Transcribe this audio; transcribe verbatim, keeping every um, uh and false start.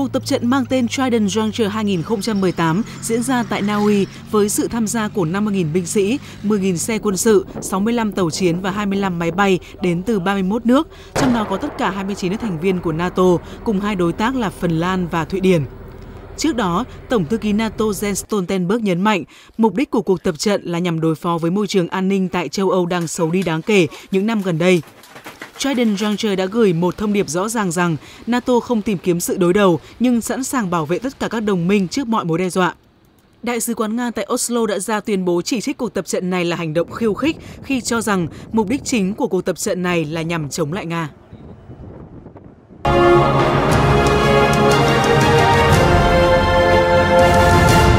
Cuộc tập trận mang tên Trident Juncture hai nghìn không trăm mười tám diễn ra tại Na Uy với sự tham gia của năm mươi nghìn binh sĩ, mười nghìn xe quân sự, sáu mươi lăm tàu chiến và hai mươi lăm máy bay đến từ ba mươi mốt nước, trong đó có tất cả hai mươi chín nước thành viên của NATO cùng hai đối tác là Phần Lan và Thụy Điển. Trước đó, Tổng thư ký NATO Jens Stoltenberg nhấn mạnh mục đích của cuộc tập trận là nhằm đối phó với môi trường an ninh tại châu Âu đang xấu đi đáng kể những năm gần đây. Trident Juncture đã gửi một thông điệp rõ ràng rằng NATO không tìm kiếm sự đối đầu nhưng sẵn sàng bảo vệ tất cả các đồng minh trước mọi mối đe dọa. Đại sứ quán Nga tại Oslo đã ra tuyên bố chỉ trích cuộc tập trận này là hành động khiêu khích khi cho rằng mục đích chính của cuộc tập trận này là nhằm chống lại Nga.